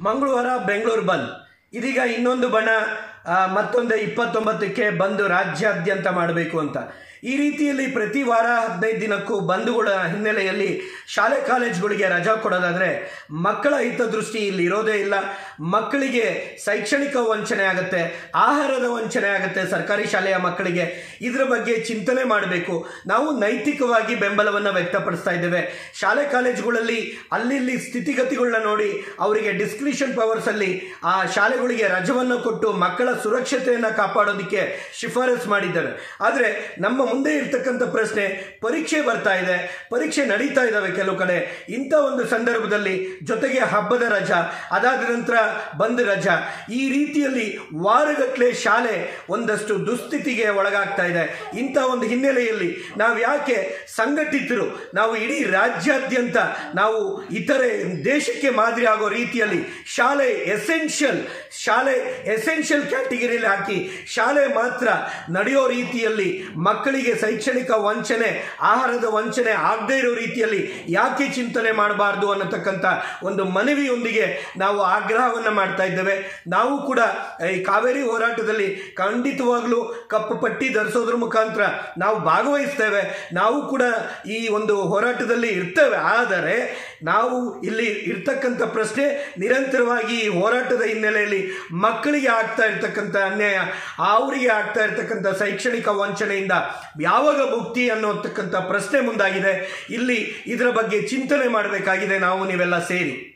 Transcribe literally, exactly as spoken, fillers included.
ಮಂಗಳವಾರ ಬೆಂಗಳೂರು ಬಂದ್, ಇದೀಗ ಇನ್ನೊಂದು ಬಣ ಮತ್ತೊಂದು ಇಪ್ಪತ್ತೊಂಬತ್ತಕ್ಕೆ ಬಂದು ರಾಜ್ಯಾದ್ಯಂತ ಮಾಡಬೇಕು ಅಂತ. ಈ ರೀತಿಯಲ್ಲಿ ಪ್ರತಿ ವಾರ ಹದಿನೈದು ದಿನಕ್ಕೂ ಬಂದ್ಗಳ ಹಿನ್ನೆಲೆಯಲ್ಲಿ ಶಾಲೆ ಕಾಲೇಜುಗಳಿಗೆ ರಜಾ ಕೊಡೋದಾದರೆ ಮಕ್ಕಳ ಹಿತದೃಷ್ಟಿ ಇಲ್ಲಿ ಇರೋದೇ ಇಲ್ಲ. ಮಕ್ಕಳಿಗೆ ಶೈಕ್ಷಣಿಕ ವಂಚನೆ ಆಗುತ್ತೆ, ಆಹಾರದ ವಂಚನೆ ಆಗುತ್ತೆ ಸರ್ಕಾರಿ ಶಾಲೆಯ ಮಕ್ಕಳಿಗೆ. ಇದರ ಬಗ್ಗೆ ಚಿಂತನೆ ಮಾಡಬೇಕು. ನಾವು ನೈತಿಕವಾಗಿ ಬೆಂಬಲವನ್ನು ವ್ಯಕ್ತಪಡಿಸ್ತಾ ಇದ್ದೇವೆ. ಶಾಲೆ ಕಾಲೇಜುಗಳಲ್ಲಿ ಅಲ್ಲಿ ಸ್ಥಿತಿಗತಿಗಳನ್ನ ನೋಡಿ ಅವರಿಗೆ ಡಿಸ್ಕ್ರಿಷನ್ ಪವರ್ಸಲ್ಲಿ ಆ ಶಾಲೆಗಳಿಗೆ ರಜವನ್ನು ಕೊಟ್ಟು ಮಕ್ಕಳ ಸುರಕ್ಷತೆಯನ್ನು ಕಾಪಾಡೋದಕ್ಕೆ ಶಿಫಾರಸು ಮಾಡಿದ್ದೇವೆ. ಆದರೆ ನಮ್ಮ ಮುಂದೆ ಇರ್ತಕ್ಕಂಥ ಪ್ರಶ್ನೆ, ಪರೀಕ್ಷೆ ಬರ್ತಾ ಇದೆ, ಪರೀಕ್ಷೆ ನಡೀತಾ ಇದ್ದಾವೆ ಕೆಲವು ಕಡೆ. ಇಂಥ ಒಂದು ಸಂದರ್ಭದಲ್ಲಿ ಜೊತೆಗೆ ಹಬ್ಬದ ರಜಾ, ಅದಾದ ನಂತರ ಬಂದ್ ರಜಾ, ಈ ರೀತಿಯಲ್ಲಿ ವಾರಗಟ್ಟಲೆ ಶಾಲೆ ಒಂದಷ್ಟು ದುಸ್ಥಿತಿಗೆ ಒಳಗಾಗ್ತಾ ಇದೆ. ಇಂಥ ಒಂದು ಹಿನ್ನೆಲೆಯಲ್ಲಿ ನಾವು ಯಾಕೆ ಸಂಘಟಿತರು ನಾವು ಇಡೀ ರಾಜ್ಯಾದ್ಯಂತ ನಾವು ಇತರೆ ದೇಶಕ್ಕೆ ಮಾದರಿ ಆಗೋ ರೀತಿಯಲ್ಲಿ ಶಾಲೆ ಎಸೆನ್ಷಿಯಲ್ ಶಾಲೆ ಎಸೆನ್ಷಿಯಲ್ ಕ್ಯಾಟಗಿರಿಯಲ್ಲಿ ಹಾಕಿ ಶಾಲೆ ಮಾತ್ರ ನಡೆಯೋ ರೀತಿಯಲ್ಲಿ ಮಕ್ಕಳಿಗೆ ಶೈಕ್ಷಣಿಕ ವಂಚನೆ, ಆಹಾರದ ವಂಚನೆ ಆಗದೇ ಇರೋ ರೀತಿಯಲ್ಲಿ ಯಾಕೆ ಚಿಂತನೆ ಮಾಡಬಾರ್ದು ಅನ್ನತಕ್ಕಂಥ ಒಂದು ಮನವಿಯೊಂದಿಗೆ ನಾವು ಆಗ್ರಹವನ್ನು ಮಾಡ್ತಾ ಇದ್ದೇವೆ. ನಾವು ಕೂಡ ಈ ಕಾವೇರಿ ಹೋರಾಟದಲ್ಲಿ ಖಂಡಿತವಾಗ್ಲೂ ಕಪ್ಪು ಪಟ್ಟಿ ಧರಿಸೋದ್ರ ಮುಖಾಂತರ ನಾವು ಭಾಗವಹಿಸ್ತೇವೆ. ನಾವು ಕೂಡ ಈ ಒಂದು ಹೋರಾಟದಲ್ಲಿ ಇರ್ತೇವೆ. ಆದರೆ ನಾವು ಇಲ್ಲಿ ಇರ್ತಕ್ಕಂಥ ಪ್ರಶ್ನೆ, ನಿರಂತರವಾಗಿ ಈ ಹೋರಾಟದ ಹಿನ್ನೆಲೆಯಲ್ಲಿ ಮಕ್ಕಳಿಗೆ ಆಗ್ತಾ ಇರ್ತಕ್ಕಂಥ ಅನ್ಯಾಯ, ಅವರಿಗೆ ಆಗ್ತಾ ಇರ್ತಕ್ಕಂಥ ಶೈಕ್ಷಣಿಕ ವಂಚನೆಯಿಂದ ಯಾವಾಗ ಮುಕ್ತಿ ಅನ್ನೋತಕ್ಕಂಥ ಪ್ರಶ್ನೆ ಮುಂದಾಗಿದೆ. ಇಲ್ಲಿ ಇದರ ಬಗ್ಗೆ ಚಿಂತನೆ ಮಾಡಬೇಕಾಗಿದೆ ನಾವು ನೀವೆಲ್ಲ ಸೇರಿ.